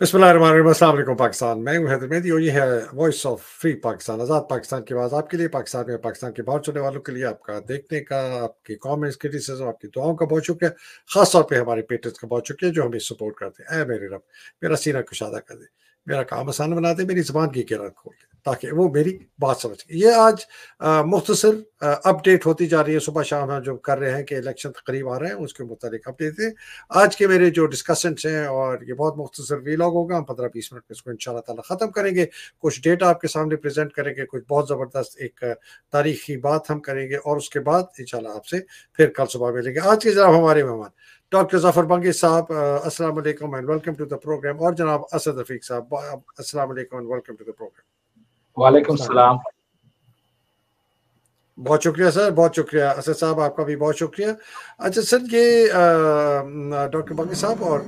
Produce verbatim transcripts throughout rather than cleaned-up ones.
बिस्मिल्लाहिर्रहमानिर्रहीम, अस्सलाम वालेकुम पाकिस्तान। मैं हूं हैदर मेहदी और ये है वॉइस ऑफ फ्री पाकिस्तान, आज़ाद पाकिस्तान की आवाज़ आपके लिए, पाकिस्तान में पाकिस्तान के बाहर सुनने वालों के लिए। आपका देखने का, आपकी कमेंट्स, क्रिटिसिज्म, आपकी दुआओं का बहुत शुक्रिया। खास तौर पे हमारे पेट्रन्स का बहुत शुक्रिया जो हमें सपोर्ट करते हैं। ऐ मेरे रब, मेरा सीना कुशादा कर दे, मेरा काम आसान बना दे, मेरी ज़बान की किरण खोल दे ताकि वो मेरी बात समझ सके। ये आज अ, मुख्तसर अ, अपडेट होती जा रही है, सुबह शाम हम जो कर रहे हैं कि इलेक्शन करीब आ रहे हैं, उसके मुताबिक अपडेट है। आज के मेरे जो डिस्कशंस हैं, और ये बहुत मुख्तसर वीलॉग होगा, हम पंद्रह बीस मिनट में इसको इंशाल्लाह ताला ख़त्म करेंगे। कुछ डेटा आपके सामने प्रेजेंट करेंगे, कुछ बहुत ज़बरदस्त एक अ, तारीखी बात हम करेंगे, और उसके बाद इंशाल्लाह आपसे फिर कल सुबह मिलेंगे। आज के जनाब हमारे मेहमान डॉक्टर ज़फ़र बंगी साहब, अ, अस्सलाम वालेकुम and welcome to the programme, और जनाब असद रफ़ीक साहब, ब अस्सलाम वालेकुम and welcome to the programme. वालेकुम सलाम। बहुत शुक्रिया सर, बहुत शुक्रिया असद साहब, आपका भी बहुत शुक्रिया। अच्छा सर, ये अ, डॉक्टर बंगी साहब और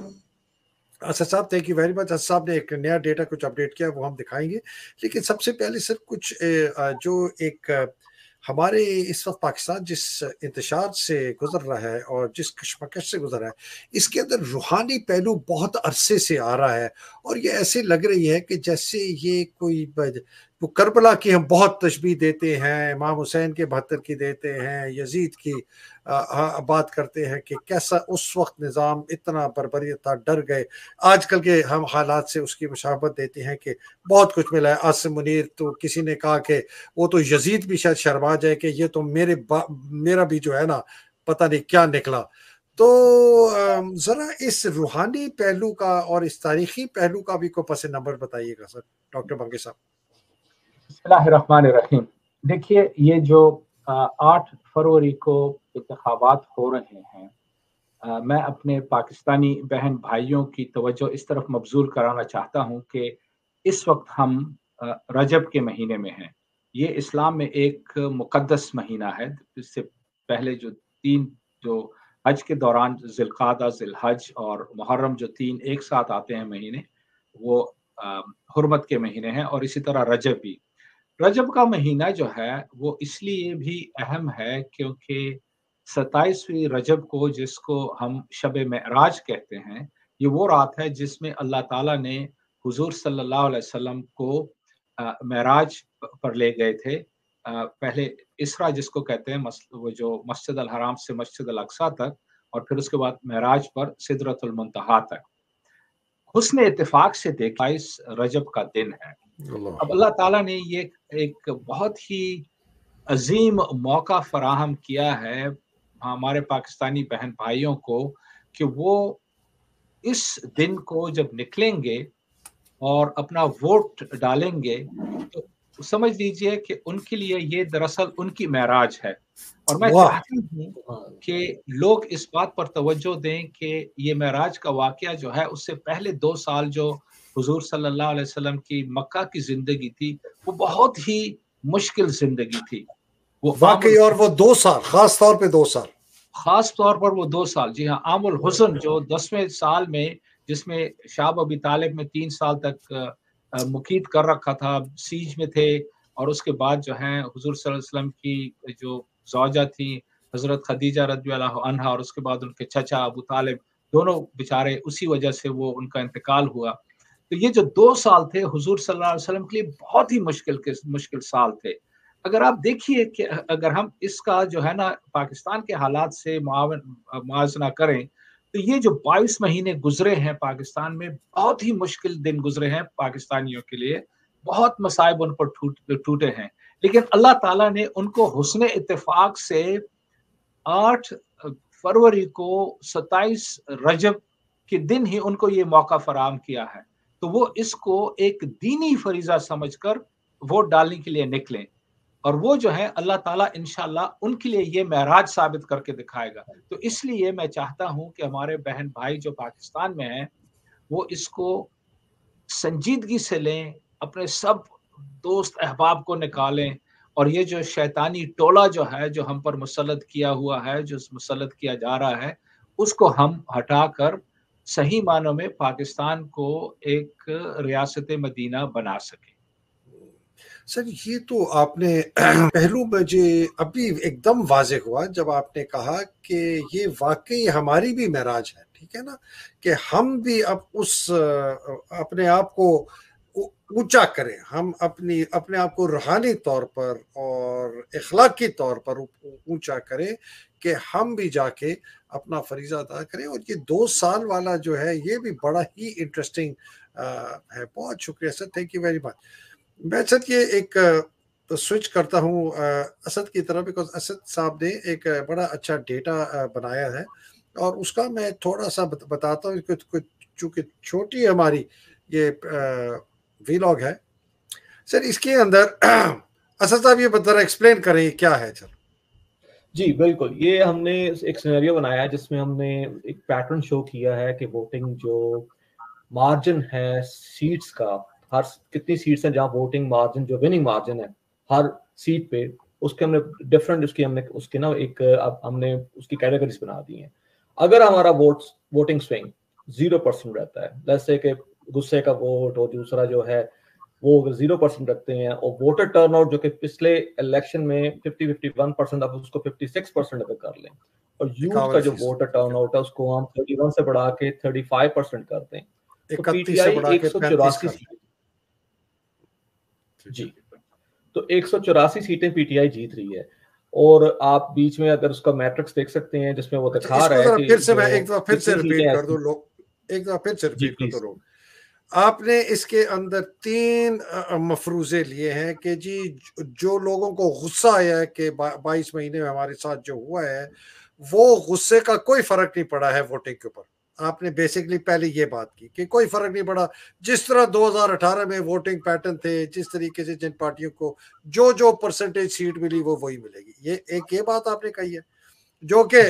असद साहब, thank you very much. Asad साहब ने एक नया डेटा कुछ अपडेट किया, वो हम दिखाएंगे। लेकिन सबसे पहले सर कुछ अ, अ, जो एक अ, हमारे इस वक्त पाकिस्तान जिस इंतशार से गुजर रहा है और जिस कशमकश से गुजर रहा है, इसके अंदर रूहानी पहलू बहुत अरसे से आ रहा है, और ये ऐसे लग रही है कि जैसे ये कोई ब- वो करबला की हम बहुत तशबीह देते हैं, इमाम हुसैन के बहत्तर की देते हैं, यजीद की आ, आ, बात करते हैं कि कैसा उस वक्त निज़ाम इतना बर्बरियत था, डर गए। आजकल के हम हालात से उसकी मुशाबत देते हैं कि बहुत कुछ मिला है। आसिम मुनीर, तो किसी ने कहा कि वो तो यजीद भी शायद शर्मा जाए कि ये तो मेरे बा- मेरा भी जो है ना, पता नहीं क्या निकला। तो अम, जरा इस रूहानी पहलू का और इस तारीखी पहलू का भी को पस नंबर बताइएगा सर, डॉक्टर बंगे साहब। बिस्मिल्लाहिर्रहमानिर्रहीम। देखिए, ये जो आठ फरवरी को इंतखाबात हो रहे हैं, आ, मैं अपने पाकिस्तानी बहन भाइयों की तवज्जो इस तरफ मबजूल कराना चाहता हूं कि इस वक्त हम आ, रजब के महीने में हैं। ये इस्लाम में एक मुकद्दस महीना है। इससे पहले जो तीन जो हज के दौरान जिलकादा, जिलहज और मुहर्रम, जो तीन एक साथ आते हैं महीने, वो आ, हुर्मत के महीने हैं, और इसी तरह रजब भी। रजब का महीना जो है वो इसलिए भी अहम है क्योंकि सत्ताईसवीं रजब को, जिसको हम शब मेराज कहते हैं, ये वो रात है जिसमें अल्लाह ताला ने हुजूर सल्लल्लाहु अलैहि वसल्लम को अ, मेराज पर ले गए थे। अ, पहले इसरा जिसको कहते हैं, मस, वो जो मस्जिद अल हराम से मस्जिद अल अक्सा तक, और फिर उसके बाद मेराज पर सिदरतुल मुंतहा तक। हुस्न इत्तेफाक से देखा इस रजब का दिन है। अब अल्लाह। अल्लाह ताला ने ये एक बहुत ही अजीम मौका फराहम किया है हमारे पाकिस्तानी बहन भाइयों को, कि वो इस दिन को जब निकलेंगे और अपना वोट डालेंगे, तो समझ लीजिए कि उनके लिए ये दरअसल उनकी मेराज है। और मैं वाह। चाहता हूँ कि लोग इस बात पर तवज्जो दें कि ये मेराज का वाकया जो है, उससे पहले दो साल जो हुजूर सल्लल्लाहु अलैहि वसल्लम की मक्का की जिंदगी थी, वो बहुत ही मुश्किल जिंदगी थी। वो आमुल वाकई, और वो दो साल, खास तौर पे दो साल। खास तौर पर वो दो साल, जी हाँ, आमुल हुस्न, जो दसवें साल में, जिसमें शाब अबी तालिब में तीन साल तक अ, अ, मुकीद कर रखा था, सीज में थे। और उसके बाद जो है हुजूर सल्लल्लाहु अलैहि वसल्लम की जो ज़ौजा थी हज़रत खदीजा रज़ियल्लाहु अन्हा, और उसके बाद उनके चचा अबू तालिब, दोनों बेचारे उसी वजह से वो उनका इंतकाल हुआ। तो ये जो दो साल थे हुजूर सल्लल्लाहु अलैहि वसल्लम के लिए बहुत ही मुश्किल के मुश्किल साल थे। अगर आप देखिए कि अगर हम इसका जो है ना पाकिस्तान के हालात से मुआवन मुआवजा करें, तो ये जो बाईस महीने गुजरे हैं पाकिस्तान में, बहुत ही मुश्किल दिन गुजरे हैं पाकिस्तानियों के लिए। बहुत मसाइब उन पर टूट टूटे हैं। लेकिन अल्लाह ताला ने उनको हुस्न इत्तेफाक से आठ फरवरी को सत्ताईस रजब के दिन ही उनको ये मौका फराहम किया है। तो वो इसको एक दीनी फरीजा समझकर वोट डालने के लिए निकले, और वो जो है अल्लाह ताला इंशाल्लाह उनके लिए ये मेराज साबित करके दिखाएगा। तो इसलिए मैं चाहता हूं कि हमारे बहन भाई जो पाकिस्तान में हैं, वो इसको संजीदगी से लें, अपने सब दोस्त अहबाब को निकालें, और ये जो शैतानी टोला जो है, जो हम पर मुसल्लत किया हुआ है, जो मुसल्लत किया जा रहा है, उसको हम हटाकर सही मानों में पाकिस्तान को एक रियासत मदीना बना सकें। سر یہ تو آپ نے پہلو مجھے ابھی ایک دم واضح ہوا جب آپ نے کہا کہ یہ واقعی ہماری بھی معراج ہے، ٹھیک ہے نا، کہ ہم بھی اب اس اپنے آپ کو اونچا کریں، ہم اپنی اپنے آپ کو روحانی طور پر اور اخلاقی طور پر اونچا کریں کہ ہم بھی جا کے اپنا فریضہ ادا کریں۔ اور یہ دو سال والا جو ہے یہ بھی بڑا ہی انٹرسٹنگ ہے۔ بہت شکریہ sir, thank you very much. میں سر یہ ایک سوئچ کرتا ہوں اسد کی طرف، بیکاز اسد صاحب نے ایک بڑا اچھا ڈیٹا بنایا ہے اور اس کا میں تھوڑا سا بتاتا ہوں، چونکہ چھوٹی ہماری یہ ویلاگ ہے سر، اس کے اندر اسد صاحب یہ بتا رہا ایکسپلین کریں کیا ہے سر۔ جی بالکل، یہ ہم نے ایک سینیریو بنایا ہے جس میں ہم نے ایک پیٹرن شو کیا ہے کہ ووٹنگ جو مارجن ہے سیٹس کا، ہر کتنی سیٹس ہیں جہاں ووٹنگ مارجن جو وننگ مارجن ہے ہر سیٹ پہ، اس کے ہم نے ڈفرنٹ اس کی ہم نے اس کے نا ایک ہم نے اس کی کیٹیگریز بنا دی ہیں۔ اگر ہمارا vote voting swing zero percent رہتا ہے، جیسے کہ غصے کا ووٹ اور دوسرا جو ہے وہ اگر زیرو پرسینٹ رکھتے ہیں، اور ووٹر ٹرن آؤٹ جو کہ پچھلے الیکشن میں ففٹی ففٹی ون پرسینٹ اب اس کو ففٹی سکس پرسینٹ اگر کر لیں، اور یوتھ کا جو ووٹر ٹرن آؤٹ ہے اس کو ہم تھرٹی ون سے بڑھا کے تھرٹی فائیو پرسینٹ کر دیں، تو پی ٹی آئی ایک سو چوراسی سیٹیں، جی تو ایک سو چوراسی سیٹیں پی ٹی آئی جیت رہی ہے۔ اور آپ بیچ میں اگر اس کا میٹرکس دیکھ سکتے ہیں جس میں وہ دکھا رہا ہے کہ پھر سے میں ایک دفعہ پھر سے ریپیٹ کر دوں لوگ ایک دفعہ پھر سے ریپیٹ کر دو لوگ آپ نے اس کے اندر تین مفروضے لیے ہیں کہ جی جو لوگوں کو غصہ آیا ہے کہ بائیس مہینے میں ہمارے ساتھ جو ہوا ہے وہ غصے کا کوئی فرق نہیں پڑا ہے ووٹنگ کے اوپر۔ آپ نے بیسکلی پہلے یہ بات کی کہ کوئی فرق نہیں پڑا، جس طرح دو ہزار اٹھارہ میں ووٹنگ پیٹرن تھے، جس طریقے سے جن پارٹیوں کو جو جو پرسنٹیج سیٹ ملی وہ وہی ملے گی۔ یہ ایک یہ بات آپ نے کہی ہے جو کہ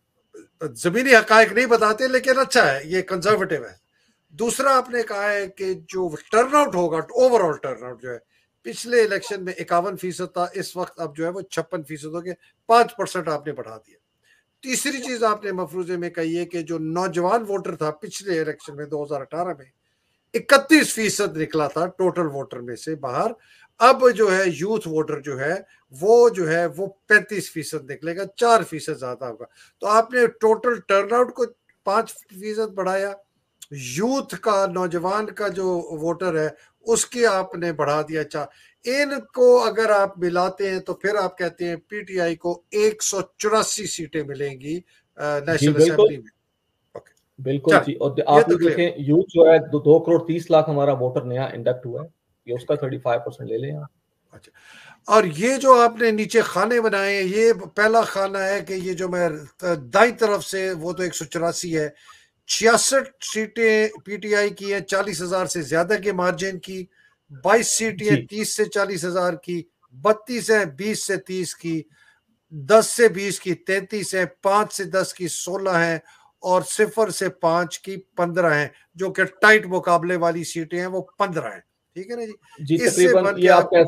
زمینی حقائق نہیں بتاتے لیکن اچھا ہے، یہ کنزرویٹو ہے۔ دوسرا آپ نے کہا ہے کہ جو ٹرن آؤٹ ہوگا، اوور آل ٹرن آؤٹ جو ہے پچھلے الیکشن میں اکاون فیصد تھا، اس وقت اب جو ہے وہ چھپن فیصد ہو گیا، پانچ پرسنٹ آپ نے بڑھا دیا۔ تیسری چیز آپ نے مفروضے میں کہی ہے کہ جو نوجوان ووٹر تھا پچھلے الیکشن میں دو ہزار اٹھارہ میں اکتیس فیصد نکلا تھا ٹوٹل ووٹر میں سے باہر، اب جو ہے یوتھ ووٹر جو ہے وہ جو ہے وہ پینتیس فیصد نکلے گا، چار فیصد زیادہ ہوگا۔ تو آپ نے ٹوٹل ٹرن آؤٹ کو پانچ فیصد بڑھایا، یوتھ کا نوجوان کا جو ووٹر ہے اس کی آپ نے بڑھا دیا چار۔ ان کو اگر آپ ملاتے ہیں تو پھر آپ کہتے ہیں پی ٹی آئی کو ایک سو چوراسی سیٹیں ملیں گی نیشنل اسمبلی میں۔ بالکل جی، اور آپ یہ دیکھیں یوتھ جو ہے دو کروڑ تیس لاکھ ہمارا ووٹر نیا انڈکٹ ہوا ہے، یہ اس کا تھرٹی فائیو پرسینٹ لے لیں آپ۔ اچھا، اور یہ جو آپ نے نیچے خانے بنائے ہیں، یہ پہلا خانہ ہے کہ یہ جو میں دائیں طرف سے وہ تو ایک سو چوراسی ہے، چھیاسٹھ سیٹیں پی ٹی آئی کی ہیں چالیس ہزار سے زیادہ کے مارجن کی، بائیس سیٹیں ہیں تیس سے چالیس ہزار کی، بتیس ہیں بیس سے تیس کی، دس سے بیس کی تینتیس ہے، پانچ سے دس کی سولہ ہیں، اور صفر سے پانچ کی پندرہ ہیں، جو کہ ٹائٹ مقابلے والی سیٹیں ہیں وہ پندرہ ہیں۔ ٹھیک ہے نا جی؟ جی تقریباً یہ آپ کا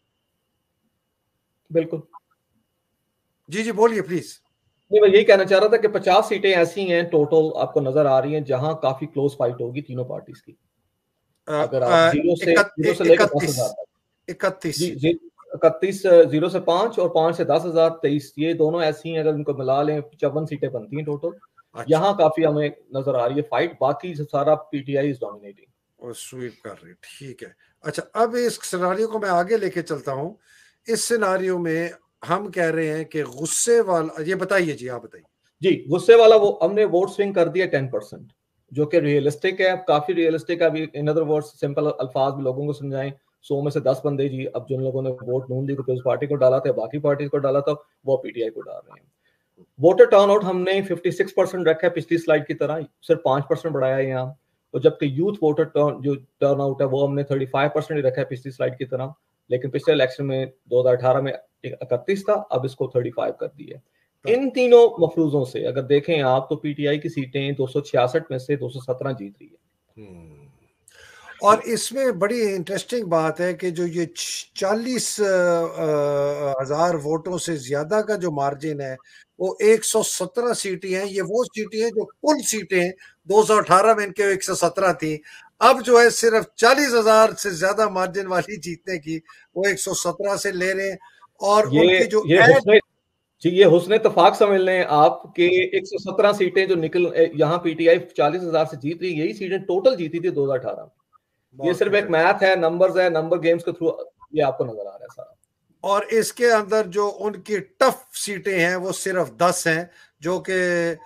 بالکل جی جی بولیے پلیز۔ نہیں میں یہی کہنا چاہ رہا تھا کہ پچاس سیٹیں ایسی ہیں ٹوٹل آپ کو نظر آ رہی ہیں جہاں کافی کلوز فائٹ ہوگی تینوں پارٹیز کی، اگر آپ زیرو سے زیرو سے لے کے دس ہزار تک اکتیس جی اکتیس زیرو سے پانچ اور پانچ سے دس ہزار تیئیس، یہ دونوں ایسی ہیں اگر ان کو ملا لیں چون سیٹیں بنتی ہیں ٹوٹل۔ یہاں کافی ہمیں نظر آ رہی ہے فائٹ، باقی سارا P T I is dominating, sweep کر رہی۔ ٹھیک ہے، اچھا اب اس سیناریو کو میں آگے لے کے چلتا ہوں۔ اس سیناریو میں ہم کہہ رہے ہیں کہ غصے والا، یہ بتائیے جی آپ بتائیے۔ جی غصے والا وہ ہم نے ووٹ سوئنگ کر دیا ٹین پرسینٹ، جو کہ ریئلسٹک ہے، کافی ریئلسٹک ہے۔ ابھی ان ادر ورڈز سمپل الفاظ میں لوگوں کو سمجھائیں، سو میں سے دس بندے جی اب جن لوگوں نے ووٹ نون لیگ پیپلز پارٹی کو ڈالا تھا، باقی پارٹیز کو ڈالا تھا، وہ پی ٹی آئی کو ڈال رہے ہیں۔ ووٹر ٹرن آؤٹ ہم نے ففٹی سکس پرسینٹ رکھا ہے پچھلی سلائڈ کی طرح، صرف پانچ پرسینٹ بڑھایا ہے یہاں، اور جبکہ یوتھ ووٹر ٹرن جو ٹرن آؤٹ ہے وہ ہم نے تھرٹی فائیو پرسینٹ ہی رکھا ہے پچھلی سلائڈ کی طرح، لیکن پچھلے الیکشن میں دو ہزار اٹھارہ میں اکتیس تھا، اب اس کو تھرٹی فائیو کر دیا ہے۔ ان تینوں مفروضوں سے اگر دیکھیں آپ تو پی ٹی آئی کی سیٹیں دو سو چھیاسٹھ میں سے دو سو سترہ جیت رہی ہے۔ اور اس میں بڑی انٹرسٹنگ بات ہے کہ جو یہ چالیس ہزار ووٹوں سے زیادہ کا جو مارجن ہے وہ ایک سو سترہ سیٹیں ہیں۔ یہ وہ سیٹیں ہیں جو کل سیٹیں دو سو اٹھارہ میں ان کے ایک سو سترہ تھی، اب جو ہے صرف چالیس ہزار سے زیادہ مارجن والی جیتنے کی وہ ایک سو سترہ سے لے رہے ہیں، اور ان یہ کی جو یہ ایڈ حسن جی یہ حسن اتفاق سمجھ لیں آپ کہ ایک سو سترہ سیٹیں جو نکل یہاں پی ٹی آئی چالیس ہزار سے جیت رہی، یہی سیٹیں ٹوٹل جیتی تھی دو ہزار اٹھارہ میں. یہ صرف ایک میتھ ہے، نمبرز ہے، نمبر گیمز کے تھرو یہ آپ کو نظر آ رہا ہے سارا. اور اس کے اندر جو ان کی ٹف سیٹیں ہیں وہ صرف دس ہیں، جو کہ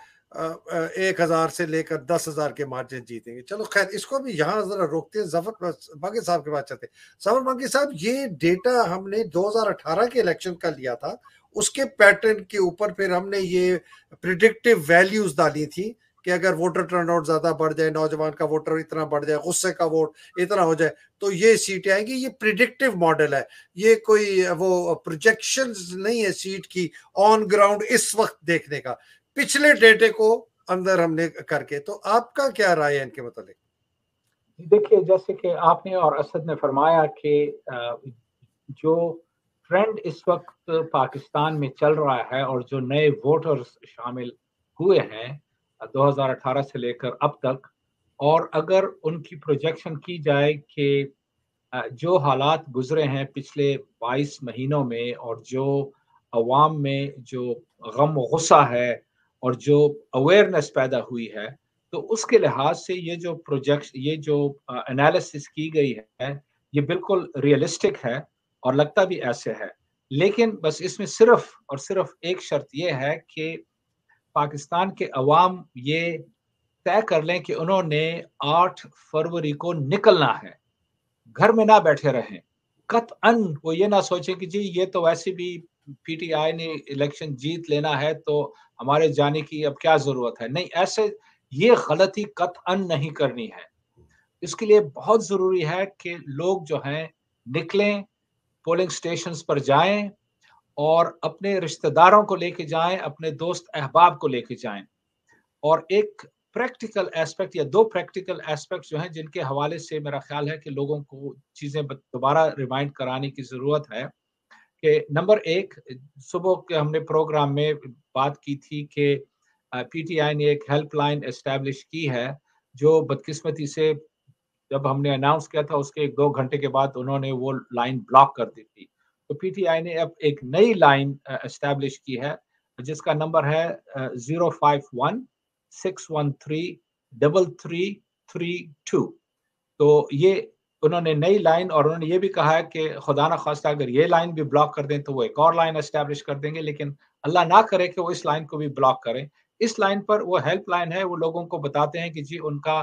ایک ہزار سے لے کر دس ہزار کے مارجن جیتیں گے. چلو خیر، اس کو بھی یہاں ذرا روکتے ہیں، ظفر باقی صاحب کے بعد چلتے ہیں. ظفر باقی صاحب، یہ ڈیٹا ہم نے دو ہزار اٹھارہ کے الیکشن کا لیا تھا، اس کے پیٹرن کے اوپر پھر ہم نے یہ پریڈکٹیو ویلیوز ڈالی تھی کہ اگر ووٹر ٹرن آؤٹ زیادہ بڑھ جائے، نوجوان کا ووٹر اتنا بڑھ جائے، غصے کا ووٹ اتنا ہو جائے تو یہ سیٹیں آئیں گی. یہ پریڈکٹیو ماڈل ہے، یہ کوئی وہ پروجیکشنز نہیں ہے سیٹ کی آن گراؤنڈ اس وقت دیکھنے کا، پچھلے ڈیٹے کو اندر ہم نے کر کے. تو آپ کا کیا رائے ہے ان کے متعلق؟ دیکھیے، جیسے کہ آپ نے اور اسد نے فرمایا کہ جو ٹرینڈ اس وقت پاکستان میں چل رہا ہے اور جو نئے ووٹرز شامل ہوئے ہیں دو ہزار اٹھارہ سے لے کر اب تک، اور اگر ان کی پروجیکشن کی جائے کہ جو حالات گزرے ہیں پچھلے بائیس مہینوں میں اور جو عوام میں جو غم و غصہ ہے اور جو اویئرنیس پیدا ہوئی ہے، تو اس کے لحاظ سے یہ جو پروجیکٹ یہ جو انالیسس کی گئی ہے یہ بالکل ریئلسٹک ہے اور لگتا بھی ایسے ہے. لیکن بس اس میں صرف اور صرف ایک شرط یہ ہے کہ پاکستان کے عوام یہ طے کر لیں کہ انہوں نے آٹھ فروری کو نکلنا ہے، گھر میں نہ بیٹھے رہیں. قطعاً وہ یہ نہ سوچیں کہ جی یہ تو ویسے بھی پی ٹی آئی نے الیکشن جیت لینا ہے تو ہمارے جانے کی اب کیا ضرورت ہے. نہیں، ایسے یہ غلطی قطعاً نہیں کرنی ہے. اس کے لیے بہت ضروری ہے کہ لوگ جو ہیں نکلیں، پولنگ سٹیشنز پر جائیں اور اپنے رشتہ داروں کو لے کے جائیں، اپنے دوست احباب کو لے کے جائیں. اور ایک پریکٹیکل ایسپیکٹ یا دو پریکٹیکل ایسپیکٹ جو ہیں جن کے حوالے سے میرا خیال ہے کہ لوگوں کو چیزیں دوبارہ ریمائنڈ کرانے کی ضرورت ہے کہ نمبر ایک، صبح کے ہم نے پروگرام میں بات کی تھی کہ پی ٹی آئی نے ایک ہیلپ لائن اسٹیبلش کی ہے جو بدقسمتی سے جب ہم نے اناؤنس کیا تھا اس کے ایک دو گھنٹے کے بعد انہوں نے وہ لائن بلاک کر دی تھی. تو پی ٹی آئی نے اب ایک نئی لائن اسٹیبلش کی ہے جس کا نمبر ہے zero five one six one three double three three two. تو یہ انہوں نے نئی لائن، اور انہوں نے یہ بھی کہا ہے کہ خدا نہ خواستہ اگر یہ لائن بھی بلاک کر دیں تو وہ ایک اور لائن اسٹیبلش کر دیں گے، لیکن اللہ نہ کرے کہ وہ اس لائن کو بھی بلاک کریں. اس لائن پر وہ ہیلپ لائن ہے، وہ لوگوں کو بتاتے ہیں کہ جی ان کا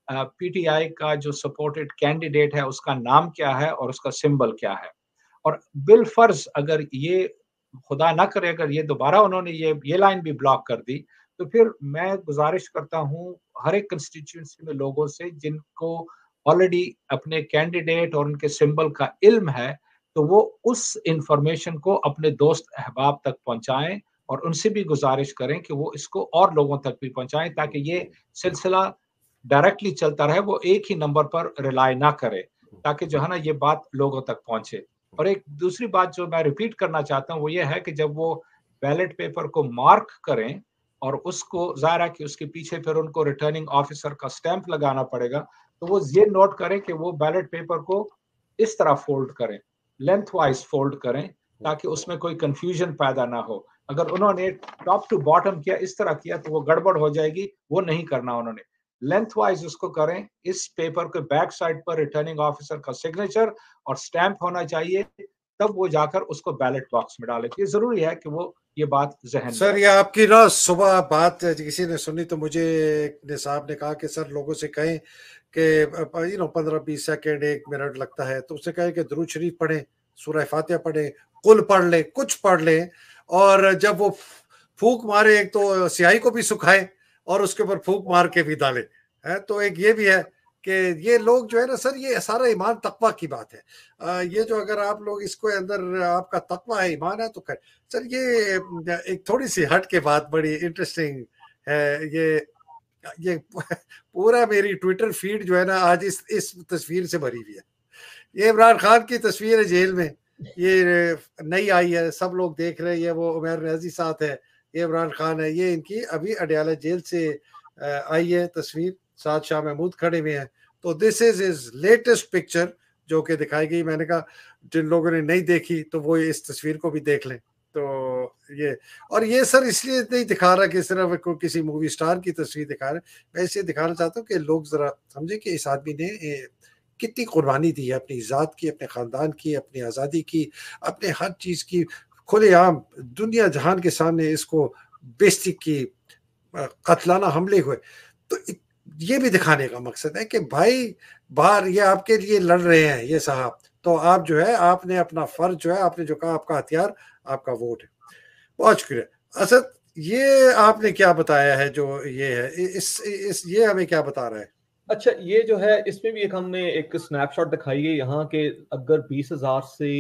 پی ٹی آئی کا جو سپورٹڈ کینڈیڈیٹ ہے اس کا نام کیا ہے اور اس کا سمبل کیا ہے. اور بالفرض اگر یہ خدا نہ کرے اگر یہ دوبارہ انہوں نے یہ یہ لائن بھی بلاک کر دی تو پھر میں گزارش کرتا ہوں ہر ایک کنسٹیٹیوئنسی میں لوگوں سے جن کو آلریڈی اپنے کینڈیڈیٹ اور ان کے سمبل کا علم ہے تو وہ اس انفارمیشن کو اپنے دوست احباب تک پہنچائیں اور ان سے بھی گزارش کریں کہ وہ اس کو اور لوگوں تک بھی پہنچائیں تاکہ یہ سلسلہ ڈائریکٹلی چلتا رہے، وہ ایک ہی نمبر پر ریلائی نہ کرے تاکہ جو ہے نا یہ بات لوگوں تک پہنچے. اور ایک دوسری بات جو میں ریپیٹ کرنا چاہتا ہوں وہ یہ ہے کہ جب وہ بیلٹ پیپر کو مارک کریں اور اس کو ظاہر ہے کہ اس کے پیچھے پھر ان کو ریٹرننگ آفیسر کا سٹیمپ لگانا پڑے گا، تو وہ یہ نوٹ کریں کہ وہ بیلٹ پیپر کو اس طرح فولڈ کریں، لینتھ وائز فولڈ کریں تاکہ اس میں کوئی کنفیوژن پیدا نہ ہو. اگر انہوں نے ٹاپ ٹو باٹم کیا اس طرح کیا تو وہ گڑبڑ ہو جائے گی، وہ نہیں کرنا. انہوں نے لینتھ وائز اس کو کریں، اس پیپر کے بیک سائڈ پر ریٹرننگ آفیسر کا سگنیچر اور سٹیمپ ہونا چاہیے، تب وہ جا کر اس کو بیلٹ باکس میں ڈالے. یہ ضروری ہے کہ وہ یہ بات ذہن سر میں یہ آپ کی نا صبح بات کسی نے سنی تو مجھے صاحب نے کہا کہ سر لوگوں سے کہیں کہ یو نو پندرہ بیس سیکنڈ ایک منٹ لگتا ہے تو اس سے کہیں کہ درود شریف پڑھیں، سورہ فاتحہ پڑھیں، قل پڑھ لیں، کچھ پڑھ لیں، اور جب وہ پھونک مارے ایک تو سیاہی کو بھی سکھائیں اور اس کے اوپر پھونک مار کے بھی ڈالیں. تو ایک یہ بھی ہے کہ یہ لوگ جو ہے نا سر یہ سارا ایمان تقویٰ کی بات ہے. یہ جو اگر آپ لوگ اس کو اندر آپ کا تقویٰ ہے، ایمان ہے تو خیر. سر یہ ایک تھوڑی سی ہٹ کے بات بڑی انٹرسٹنگ ہے. یہ یہ پورا میری ٹویٹر فیڈ جو ہے نا آج اس اس تصویر سے بھری ہوئی ہے. یہ عمران خان کی تصویر ہے جیل میں، یہ نئی آئی ہے، سب لوگ دیکھ رہے ہیں. وہ عمیر نیازی ساتھ ہے، یہ عمران خان ہے. یہ ان کی ابھی اڈیالہ جیل سے آئی ہے تصویر، ساتھ شاہ محمود کھڑے ہوئے ہیں. تو this is his latest picture جو کہ دکھائی گئی. میں نے کہا جن لوگوں نے نہیں دیکھی تو وہ اس تصویر کو بھی دیکھ لیں. تو یہ اور یہ سر اس لیے نہیں دکھا رہا کہ صرف کسی مووی اسٹار کی تصویر دکھا رہے, میں اسے دکھانا چاہتا ہوں کہ لوگ ذرا سمجھیں کہ اس آدمی نے کتنی قربانی دی ہے اپنی ذات کی, اپنے خاندان کی, اپنی آزادی کی, اپنے ہر چیز کی. کھلے عام دنیا جہان کے سامنے اس کو بیزتی کی, قتلانہ حملے ہوئے. تو یہ بھی دکھانے کا مقصد ہے کہ بھائی باہر یہ آپ کے لیے لڑ رہے ہیں یہ صاحب, تو آپ جو ہے آپ نے اپنا فرض جو ہے آپ نے جو کہا آپ کا ہتھیار آپ کا ووٹ ہے. بہت شکریہ اسد. یہ آپ نے کیا بتایا ہے جو یہ ہے اس, اس یہ ہمیں کیا بتا رہا ہے؟ اچھا یہ جو ہے اس میں بھی ایک ہم نے ایک سنیپ شاٹ دکھائی ہے یہاں کہ اگر بیس ہزار سے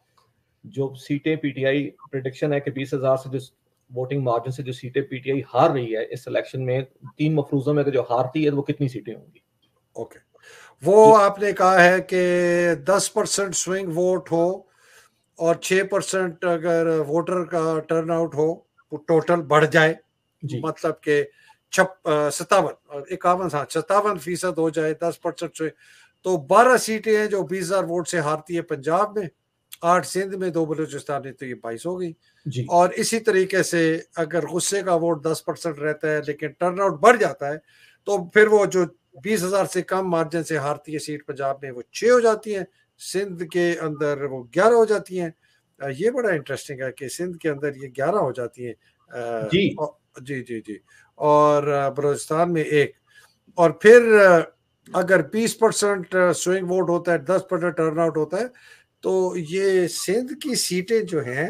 جو سیٹیں پی ٹی آئی پریڈکشن ہے کہ بیس ہزار سے جو ووٹنگ مارجن سے جو سیٹیں پی ٹی آئی ہار رہی ہے اس الیکشن میں, تین مفروضوں میں جو ہارتی ہے وہ کتنی سیٹیں ہوں گی. اوکے وہ آپ نے کہا ہے کہ دس پرسنٹ سوئنگ ووٹ ہو اور چھ پرسنٹ اگر ووٹر کا ٹرن آؤٹ ہو ٹوٹل بڑھ جائے, مطلب کہ چھپ ستاون اکاون ہاں ستاون فیصد ہو جائے دس پرسنٹ سے, تو بارہ سیٹیں ہیں جو بیس ہزار ووٹ سے ہارتی ہے پنجاب میں, آٹھ سندھ میں, دو بلوچستان میں, تو یہ بائیس ہو گئی. جی. اور اسی طریقے سے اگر غصے کا ووٹ دس پرسنٹ رہتا ہے لیکن ٹرن آؤٹ بڑھ جاتا ہے تو پھر وہ جو بیس ہزار سے کم مارجن سے ہارتی ہے سیٹ پنجاب میں وہ چھ ہو جاتی ہیں, سندھ کے اندر وہ گیارہ ہو جاتی ہیں. یہ بڑا انٹرسٹنگ ہے کہ سندھ کے اندر یہ گیارہ ہو جاتی ہیں. جی جی جی جی اور بلوچستان میں ایک. اور پھر اگر بیس پرسنٹ سوئنگ ووٹ ہوتا ہے, دس پرسنٹ ٹرن آؤٹ ہوتا ہے, تو یہ سندھ کی سیٹیں جو ہیں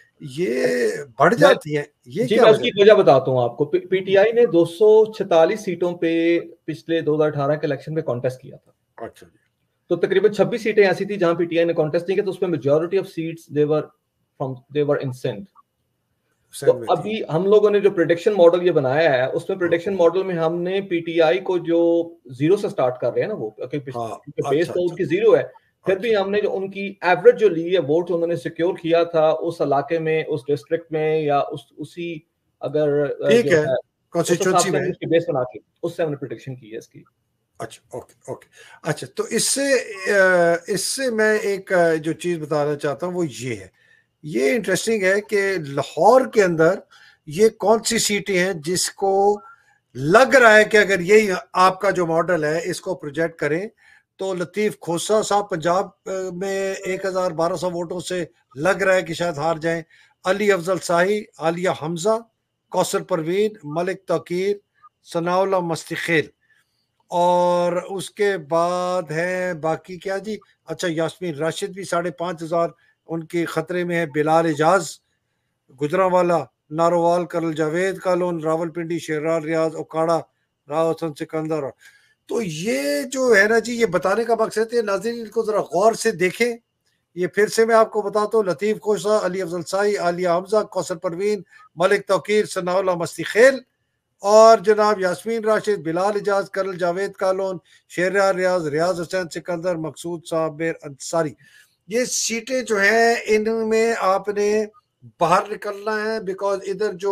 یہ بڑھ جاتی ہیں. یہ جی کیا میں اس کی وجہ بتاتا ہوں آپ کو. پی ٹی آئی نے دو سو چھتالیس سیٹوں پہ پچھلے دو ہزار اٹھارہ کے الیکشن میں کانٹیسٹ کیا تھا. اچھا جی. تو تقریباً چھبیس سیٹیں ایسی تھی جہاں پی ٹی آئی نے کانٹیسٹ نہیں کیا, تو اس میں majority of seats they were from they were in Sindh. تو ابھی ہم لوگوں نے جو پریڈکشن ماڈل یہ بنایا ہے اس میں پریڈکشن ماڈل میں ہم نے پی ٹی آئی کو جو زیرو سے سٹارٹ کر رہے ہیں نا, وہ بیس تو ان کی زیرو ہے, پھر بھی ہم نے جو ان کی ایوریج جو لی ہے ووٹ انہوں نے سیکیور کیا تھا اس علاقے میں, اس ڈسٹرکٹ میں, یا اس اسی اگر ٹھیک ہے کانسٹیچوئنسی میں بیس بنا کے اس سے ہم نے پریڈکشن کی ہے اس کی. اچھا اوکے اوکے اچھا. تو اس سے اس سے میں ایک جو چیز بتانا چاہتا ہوں وہ یہ ہے, یہ انٹرسٹنگ ہے کہ لاہور کے اندر یہ کون سی سیٹیں ہیں جس کو لگ رہا ہے کہ اگر یہی آپ کا جو ماڈل ہے اس کو پروجیکٹ کریں تو لطیف کھوسہ صاحب پنجاب میں ایک ہزار بارہ سو ووٹوں سے لگ رہا ہے کہ شاید ہار جائیں, علی افضل شاہی, عالیہ حمزہ, کوثر پروین, ملک توقیر, ثناء اللہ مستخیل, اور اس کے بعد ہے باقی کیا جی, اچھا یاسمین راشد بھی ساڑھے پانچ ہزار ان کی خطرے میں ہے, بلال اعجاز, گجرانوالا, نارووال, کرل جاوید کالون, راول پنڈی, شیرار ریاض, اوکاڑا, راو حسن سکندر. تو یہ جو ہے نا جی یہ بتانے کا مقصد ہے ناظرین کو ذرا غور سے دیکھیں. یہ پھر سے میں آپ کو بتاتا ہوں, لطیف کھوسہ, علی افضل شاہی, عالیہ حمزہ, کوثر پروین, ملک توقیر, ثناء اللہ مستخیل, اور جناب یاسمین راشد, بلال اعجاز, کرل جاوید کالون, شیرار ریاض, ریاض حسین سکندر, مقصود صاحب میر انصاری. یہ سیٹیں جو ہیں ان میں آپ نے باہر نکلنا ہے, بیکاز ادھر جو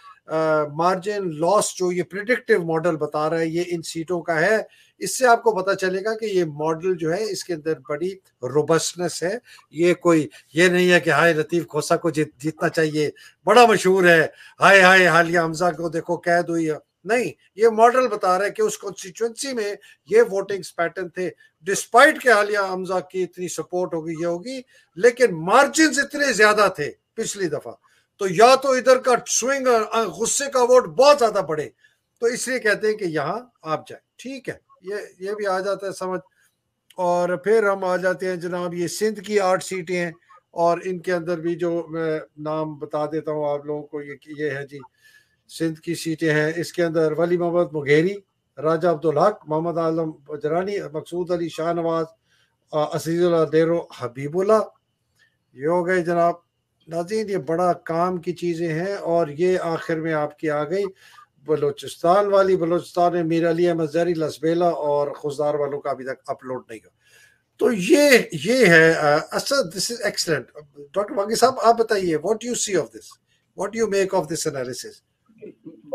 مارجن لاس جو یہ پریڈکٹیو ماڈل بتا رہا ہے یہ ان سیٹوں کا ہے. اس سے آپ کو پتا چلے گا کہ یہ ماڈل جو ہے اس کے اندر بڑی روبسٹنس ہے. یہ کوئی یہ نہیں ہے کہ ہائے لطیف کھوسہ کو جیت جیتنا چاہیے, بڑا مشہور ہے, ہائے ہائے عالیہ حمزہ کو دیکھو قید ہوئی ہے. نہیں, یہ ماڈل بتا رہا ہے کہ اس کانسٹیچوئنسی میں یہ ووٹنگ پیٹرن تھے, ڈسپائٹ کہ عالیہ حمزہ کی اتنی سپورٹ ہوگی یہ ہوگی, لیکن مارجنز اتنے زیادہ تھے پچھلی دفعہ, تو یا تو ادھر کا سوئنگ غصے کا ووٹ بہت زیادہ بڑھے, تو اس لیے کہتے ہیں کہ یہاں آپ جائیں. ٹھیک ہے, یہ یہ بھی آ جاتا ہے سمجھ. اور پھر ہم آ جاتے ہیں جناب یہ سندھ کی آٹھ سیٹیں ہیں, اور ان کے اندر بھی جو میں نام بتا دیتا ہوں آپ لوگوں کو, یہ یہ ہے جی سندھ کی سیٹیں ہیں. اس کے اندر ولی محمد مغیری, راجہ عبدالحق, محمد عالم بجرانی, مقصود علی شاہ نواز, عزیز اللہ دیرو, حبیب اللہ. یہ ہو گئے جناب ناظرین, یہ بڑا کام کی چیزیں ہیں. اور یہ آخر میں آپ کی آ گئی بلوچستان والی. بلوچستان میں میر علی احمد زہری, لسبیلا اور خضدار والوں کا ابھی تک اپلوڈ نہیں ہوا. تو یہ یہ ہے Asad, this is excellent. Doctor Baqi sahab آپ بتائیے, what you see of this, what you make of this analysis?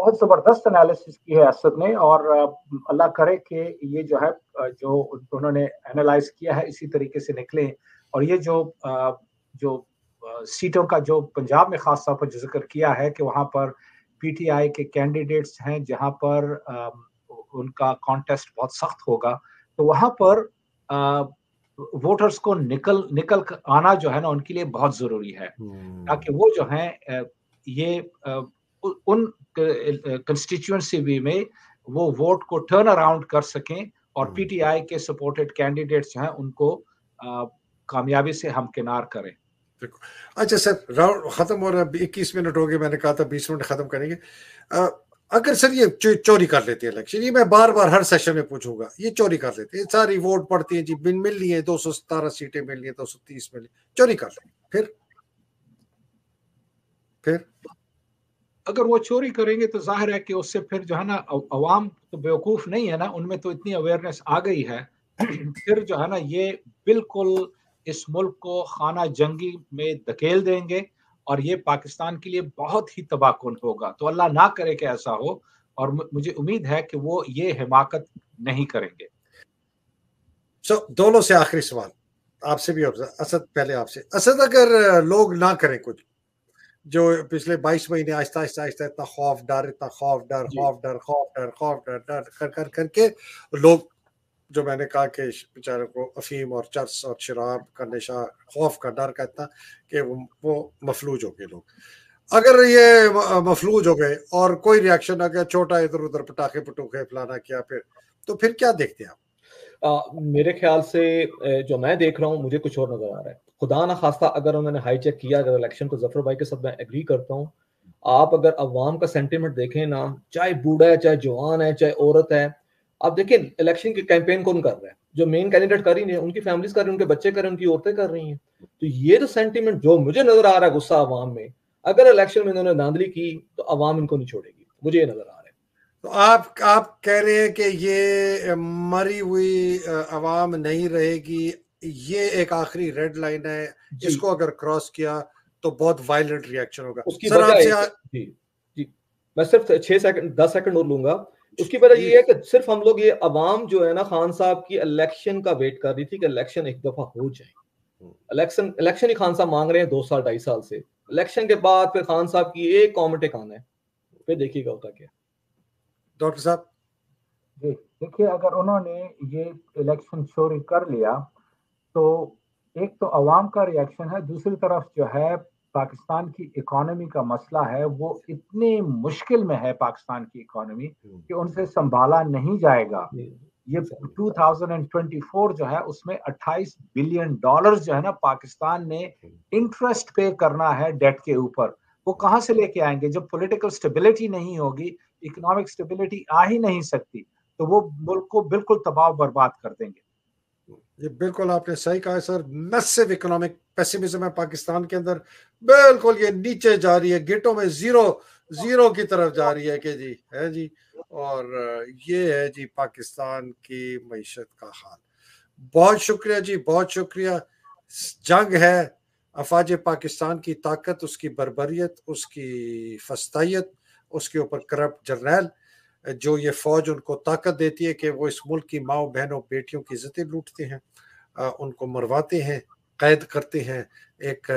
بہت زبردست انالیسس کی ہے اسد نے، اور اللہ کرے کہ یہ جو ہے جو انہوں نے انالائز کیا ہے اسی طریقے سے نکلے، اور یہ جو جو سیٹوں کا جو پنجاب میں خاص طور پر جو ذکر کیا ہے کہ وہاں پر پی ٹی آئی کے کینڈیڈیٹس ہیں جہاں پر ان کا کانٹیسٹ بہت سخت ہوگا، تو وہاں پر ووٹرز کو نکل نکل آنا جو ہے نا ان کے لیے بہت ضروری ہے، تاکہ وہ جو ہیں یہ ان کنسٹیچوئنسی میں وہ ووٹ کو ٹرن اراؤنڈ کر سکیں اور پی ٹی آئی کے سپورٹڈ کینڈیڈیٹس جو ہیں ان کو کامیابی سے ہمکنار کریں۔ اچھا سر، راؤنڈ ختم ہو رہا ہے، اکیس منٹ ہو گئے، میں نے کہا تھا بیس منٹ ختم کریں گے۔ اگر سر یہ چوری کر لیتے ہیں الیکشن، یہ میں بار بار ہر سیشن میں پوچھوں گا، یہ چوری کر لیتے ہیں، ساری ووٹ پڑتی ہیں جی، بن مل لی ہے، دو سو ستارہ سیٹیں مل لی ہیں، دو سو تیس مل لی، چوری کر لیں، پھر پھر اگر وہ چوری کریں گے تو ظاہر ہے کہ اس سے پھر جو ہے نا عوام تو بیوقوف نہیں ہے نا، ان میں تو اتنی اویئرنیس آ گئی ہے، پھر جو ہے نا یہ بالکل اس ملک کو خانہ جنگی میں دھکیل دیں گے، اور یہ پاکستان کے لیے بہت ہی تباہ کن ہوگا۔ تو اللہ نہ کرے کہ ایسا ہو، اور مجھے امید ہے کہ وہ یہ حماقت نہیں کریں گے۔ سو دونوں سے آخری سوال آپ سے بھی، اسد پہلے آپ سے، اسد اگر لوگ نہ کریں کچھ، جو پچھلے بائیس مہینے آہستہ آہستہ آہستہ اتنا خوف ڈر اتنا خوف ڈر خوف ڈر خوف ڈر خوف ڈر ڈر کر کر کر کے لوگ، جو میں نے کہا کہ بیچارے کو افیم اور چرس اور شراب کا نشہ، خوف کا ڈر کا اتنا کہ وہ مفلوج ہو گئے لوگ، اگر یہ مفلوج ہو گئے اور کوئی ریاکشن اگر چھوٹا ادھر ادھر پٹاخے پٹوخے فلانا کیا، پھر تو پھر کیا دیکھتے ہیں آپ؟ میرے خیال سے جو میں دیکھ رہا ہوں مجھے کچھ اور نظر آ رہا ہے۔ خدا نہ خواستہ اگر انہوں نے ہائی چیک کیا اگر الیکشن کو، ظفر بھائی کے ساتھ میں ایگری کرتا ہوں، آپ اگر عوام کا سینٹیمنٹ دیکھیں نا، چاہے بوڑھا ہے چاہے جوان ہے چاہے عورت ہے، آپ دیکھیں الیکشن کی کیمپین کون کر رہا ہے؟ جو مین کینڈیڈیٹ کر رہی ہیں ان کی فیملیز کر رہی ہیں، ان کے بچے کر رہے ہیں، ان کی عورتیں کر رہی ہیں۔ تو یہ جو سینٹیمنٹ جو مجھے نظر آ رہا ہے غصہ عوام میں، اگر الیکشن میں انہوں نے دھاندلی کی تو عوام ان کو نہیں چھوڑے گی، مجھے یہ نظر آ رہا ہے۔ تو آپ آپ کہہ رہے ہیں کہ یہ مری ہوئی عوام نہیں رہے گی، یہ ایک آخری ریڈ لائن ہے، جی. اس کو اگر کراس کیا تو بہت وائلنٹ ریئیکشن ہوگا۔ اس کی وجہ ہے جی جی میں صرف چھ سیکنڈ دس سیکنڈ اور لوں گا۔ اس کی وجہ یہ ہے کہ صرف ہم لوگ یہ عوام جو ہے نا خان صاحب کی الیکشن کا ویٹ کر رہی تھی کہ الیکشن ایک دفعہ ہو جائے، الیکشن الیکشن ہی خان صاحب مانگ رہے ہیں دو سال ڈھائی سال سے، الیکشن کے بعد پھر خان صاحب کی ایک کامنٹ ایک آنا ہے، پھر دیکھیے گا ہوتا کیا۔ ڈاکٹر صاحب جی دیکھیے، اگر انہوں نے یہ الیکشن چوری کر لیا تو ایک تو عوام کا ریئیکشن ہے، دوسری طرف جو ہے پاکستان کی اکانومی کا مسئلہ ہے، وہ اتنی مشکل میں ہے پاکستان کی اکانومی کہ ان سے سنبھالا نہیں جائے گا۔ یہ دو ہزار چوبیس جو ہے اس میں اٹھائیس بلین ڈالر جو ہے نا پاکستان نے انٹرسٹ پے کرنا ہے ڈیٹ کے اوپر، وہ کہاں سے لے کے آئیں گے جب پولیٹیکل سٹیبلٹی نہیں ہوگی، اکنامک سٹیبلٹی آ ہی نہیں سکتی، تو وہ ملک کو بالکل تباہ و برباد کر دیں گے۔ یہ بالکل آپ نے صحیح کہا ہے سر، میسو اکنامک پیسیمزم ہے پاکستان کے اندر، بالکل یہ نیچے جا رہی ہے، گیٹوں میں زیرو زیرو کی طرف جا رہی ہے کہ جی ہے جی، اور یہ ہے جی پاکستان کی معیشت کا حال۔ بہت شکریہ جی، بہت شکریہ۔ جنگ ہے، افواج پاکستان کی طاقت، اس کی بربریت، اس کی فسطائیت، اس کے اوپر کرپٹ جرنیل، جو یہ فوج ان کو طاقت دیتی ہے کہ وہ اس ملک کی ماؤں بہنوں بیٹیوں کی عزتیں لوٹتے ہیں، ان کو مرواتے ہیں، قید کرتے ہیں، ایک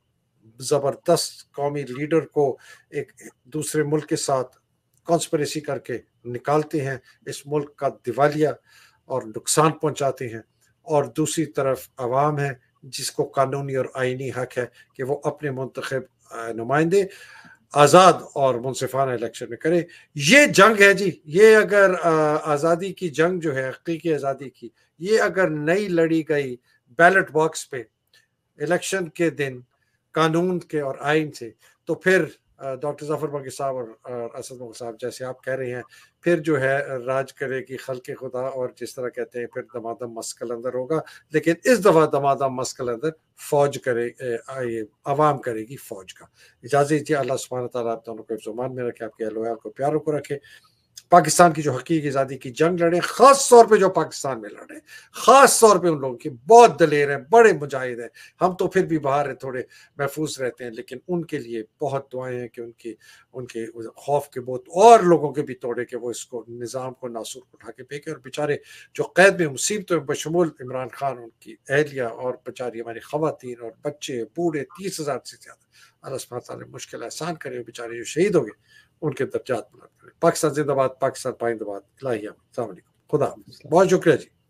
زبردست قومی لیڈر کو ایک دوسرے ملک کے ساتھ کانسپریسی کر کے نکالتے ہیں، اس ملک کا دیوالیہ اور نقصان پہنچاتے ہیں، اور دوسری طرف عوام ہے جس کو قانونی اور آئینی حق ہے کہ وہ اپنے منتخب نمائندے آزاد اور منصفانہ الیکشن میں کرے۔ یہ جنگ ہے جی، یہ اگر آزادی کی جنگ جو ہے، حقیقی آزادی کی، یہ اگر نئی لڑی گئی بیلٹ باکس پہ الیکشن کے دن قانون کے اور آئین سے، تو پھر ڈاکٹر ظفر بگی صاحب اور اسد مغل صاحب جیسے آپ کہہ رہے ہیں، پھر جو ہے راج کرے گی خلق خدا، اور جس طرح کہتے ہیں پھر دمادم مسکل اندر ہوگا، لیکن اس دفعہ دمادم مسکل اندر فوج کرے، عوام کرے گی فوج کا۔ اجازت دیجیے، اللہ سبحانہ تعالیٰ آپ دونوں کو حفظ و امان میں رکھے، آپ کے اہل و عیال کو پیاروں کو رکھے۔ پاکستان کی جو حقیقی آزادی کی جنگ لڑے، خاص طور پہ جو پاکستان میں لڑے، خاص طور پہ ان لوگوں کی بہت دلیر ہیں، بڑے مجاہد ہیں. ہم تو پھر بھی باہر تھوڑے محفوظ رہتے ہیں، لیکن ان کے لیے بہت دعائیں ہیں کہ ان کی ان کے خوف کے بہت اور لوگوں کے بھی توڑے کہ وہ اس کو نظام کو ناسور اٹھا کے پھینکے. اور بیچارے جو قید میں مصیبتوں میں بشمول عمران خان، ان کی اہلیہ اور بیچاری ہماری خواتین اور بچے بوڑھے تیس ہزار سے زیادہ، اللہ سبحانہ تعالیٰ مشکل احسان کرے. بیچارے جو شہید ہو گئے ان کے درجات بلند کرے. پاکستان زندہ باد، پاکستان پائندہ باد. الہی السلام علیکم، خدا حافظ، بہت شکریہ جی.